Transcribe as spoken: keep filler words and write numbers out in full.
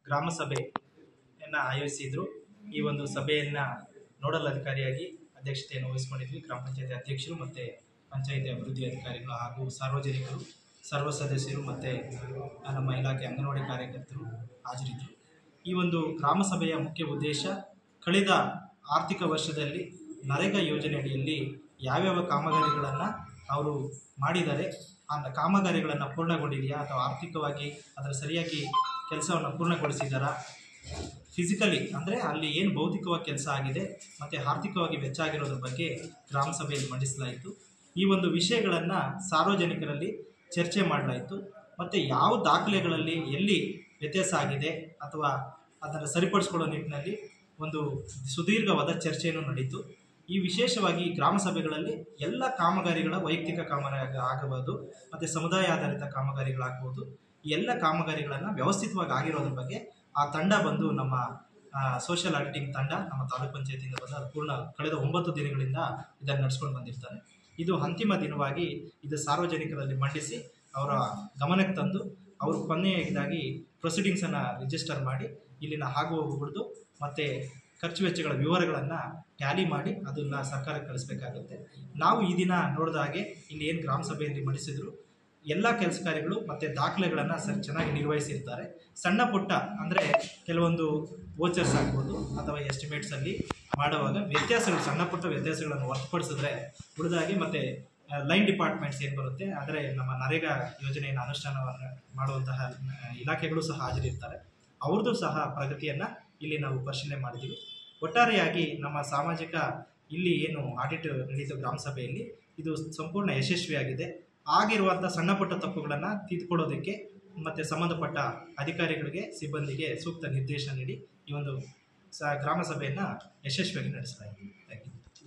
ಗ್ರಾಮ ಸಭೆಯನ್ನು ಆಯೋಜಿಸಿದ್ರು. ಈ ಒಂದು ಸಭೆಯನ್ನು ನೋಡಲ್ ಅಧಿಕಾರಿಯಾಗಿ ಅಧ್ಯಕ್ಷತೆಯನ್ನು ವಹಿಸಿಕೊಂಡಿದ್ವಿ. ಗ್ರಾಮ ಪಂಚಾಯತಿ ಅಧ್ಯಕ್ಷರು ಮತ್ತು ಪಂಚಾಯತಿ ಅಭಿವೃದ್ಧಿ ಅಧಿಕಾರಿಗಳು ಹಾಗೂ ಸಾರ್ವಜನಿಕರು, ಸರ್ವ ಸದಸ್ಯರು ಮತ್ತು ನಮ್ಮ ಇಲಾಖೆ ಅಂಗನವಾಡಿ ಕಾರ್ಯಕರ್ತರು ಹಾಜರಿದ್ದರು. ಈ ಒಂದು ಗ್ರಾಮ ಸಭೆಯ ಮುಖ್ಯ ಉದ್ದೇಶ ಕಳೆದ ಆರ್ಥಿಕ ವರ್ಷದಲ್ಲಿ ನರೇಗಾ ಯೋಜನೆ ಅಡಿಯಲ್ಲಿ ಯಾವ್ಯಾವ ಕಾಮಗಾರಿಗಳನ್ನು ಅವರು ಮಾಡಿದ್ದಾರೆ, ಆ ಕಾಮಗಾರಿಗಳನ್ನು ಪೂರ್ಣಗೊಂಡಿದೆಯಾ ಅಥವಾ ಆರ್ಥಿಕವಾಗಿ ಅದರ ಸರಿಯಾಗಿ ಕೆಲಸವನ್ನು ಪೂರ್ಣಗೊಳಿಸಿದಾರಾ, ಫಿಸಿಕಲಿ ಅಂದರೆ ಅಲ್ಲಿ ಏನು ಭೌತಿಕವಾಗಿ ಕೆಲಸ ಆಗಿದೆ ಮತ್ತು ಆರ್ಥಿಕವಾಗಿ ವೆಚ್ಚ ಆಗಿರೋದ್ರ ಬಗ್ಗೆ ಗ್ರಾಮ ಸಭೆಯಲ್ಲಿ ಮಂಡಿಸಲಾಯಿತು. ಈ ಒಂದು ವಿಷಯಗಳನ್ನು ಸಾರ್ವಜನಿಕರಲ್ಲಿ ಚರ್ಚೆ ಮಾಡಲಾಯಿತು. ಮತ್ತು ಯಾವ ದಾಖಲೆಗಳಲ್ಲಿ ಎಲ್ಲಿ ವ್ಯತ್ಯಾಸ ಆಗಿದೆ ಅಥವಾ ಅದನ್ನು ಸರಿಪಡಿಸ್ಕೊಳ್ಳೋ ನಿಟ್ಟಿನಲ್ಲಿ ಒಂದು ಸುದೀರ್ಘವಾದ ಚರ್ಚೆಯನ್ನು ನಡೀತು. ಈ ವಿಶೇಷವಾಗಿ ಗ್ರಾಮ ಸಭೆಗಳಲ್ಲಿ ಎಲ್ಲ ಕಾಮಗಾರಿಗಳ ವೈಯಕ್ತಿಕ ಕಾಮಗಾರಿ ಆಗಬಹುದು ಮತ್ತು ಸಮುದಾಯ ಆಧಾರಿತ ಕಾಮಗಾರಿಗಳಾಗ್ಬೋದು. ಈ ಎಲ್ಲ ಕಾಮಗಾರಿಗಳನ್ನು ವ್ಯವಸ್ಥಿತವಾಗಿ ಆಗಿರೋದ್ರ ಬಗ್ಗೆ ಆ ತಂಡ ಬಂದು ನಮ್ಮ ಸೋಷಿಯಲ್ ಆಡಿಟಿಂಗ್ ತಂಡ ನಮ್ಮ ತಾಲೂಕು ಪಂಚಾಯತಿಯಿಂದ ಬಂದು ಅದು ಪೂರ್ಣ ಕಳೆದ ಒಂಬತ್ತು ದಿನಗಳಿಂದ ಇದನ್ನು ನಡೆಸ್ಕೊಂಡು ಬಂದಿರ್ತಾರೆ. ಇದು ಅಂತಿಮ ದಿನವಾಗಿ ಇದು ಸಾರ್ವಜನಿಕರಲ್ಲಿ ಮಂಡಿಸಿ ಅವರ ಗಮನಕ್ಕೆ ತಂದು ಅವರು ಕೊನೆಯದಾಗಿ ಪ್ರೊಸೀಡಿಂಗ್ಸನ್ನು ರಿಜಿಸ್ಟರ್ ಮಾಡಿ ಇಲ್ಲಿನ ಆಗು ಹೋಗುವುದು ಮತ್ತು ಖರ್ಚು ವೆಚ್ಚಗಳ ವಿವರಗಳನ್ನು ಟ್ಯಾಲಿ ಮಾಡಿ ಅದನ್ನು ಸರ್ಕಾರಕ್ಕೆ ಕಳಿಸ್ಬೇಕಾಗುತ್ತೆ. ನಾವು ಈ ದಿನ ನೋಡಿದ ಹಾಗೆ ಇಲ್ಲಿ ಏನು ಗ್ರಾಮ ಸಭೆಯಲ್ಲಿ ಮಂಡಿಸಿದ್ರು ಎಲ್ಲ ಕೆಲಸ ಕಾರ್ಯಗಳು ಮತ್ತು ದಾಖಲೆಗಳನ್ನು ಸರಿ ಚೆನ್ನಾಗಿ ನಿರ್ವಹಿಸಿರ್ತಾರೆ. ಸಣ್ಣ ಪುಟ್ಟ ಅಂದರೆ ಕೆಲವೊಂದು ವೋಚರ್ಸ್ ಆಗ್ಬೋದು ಅಥವಾ ಎಸ್ಟಿಮೇಟ್ಸಲ್ಲಿ ಮಾಡುವಾಗ ವ್ಯತ್ಯಾಸಗಳು ಸಣ್ಣ ಪುಟ್ಟ ವ್ಯತ್ಯಾಸಗಳನ್ನು ಹೊರತುಪಡಿಸಿದ್ರೆ ಉಳಿದಾಗಿ ಮತ್ತು ಲೈನ್ ಡಿಪಾರ್ಟ್ಮೆಂಟ್ಸ್ ಏನು ಬರುತ್ತೆ ಅಂದರೆ ನಮ್ಮ ನರೇಗಾ ಯೋಜನೆಯನ್ನು ಅನುಷ್ಠಾನವನ್ನು ಮಾಡುವಂತಹ ಇಲಾಖೆಗಳು ಸಹ ಹಾಜರಿರ್ತಾರೆ. ಅವ್ರದ್ದು ಸಹ ಪ್ರಗತಿಯನ್ನು ಇಲ್ಲಿ ನಾವು ಪರಿಶೀಲನೆ ಮಾಡಿದ್ದೀವಿ. ಒಟ್ಟಾರೆಯಾಗಿ ನಮ್ಮ ಸಾಮಾಜಿಕ ಇಲ್ಲಿ ಏನು ಆಡಿಟ್ ನಡೀತು ಗ್ರಾಮ ಸಭೆಯಲ್ಲಿ ಇದು ಸಂಪೂರ್ಣ ಯಶಸ್ವಿಯಾಗಿದೆ. ಆಗಿರುವಂಥ ಸಣ್ಣ ಪುಟ್ಟ ತಪ್ಪುಗಳನ್ನು ತಿದ್ದುಕೊಳ್ಳೋದಕ್ಕೆ ಮತ್ತು ಸಂಬಂಧಪಟ್ಟ ಅಧಿಕಾರಿಗಳಿಗೆ ಸಿಬ್ಬಂದಿಗೆ ಸೂಕ್ತ ನಿರ್ದೇಶನ ನೀಡಿ ಈ ಒಂದು ಸ ಗ್ರಾಮ ಸಭೆಯನ್ನು ಯಶಸ್ವಿಯಾಗಿ ನಡೆಸಲಾಗಿದೆ. Thank you.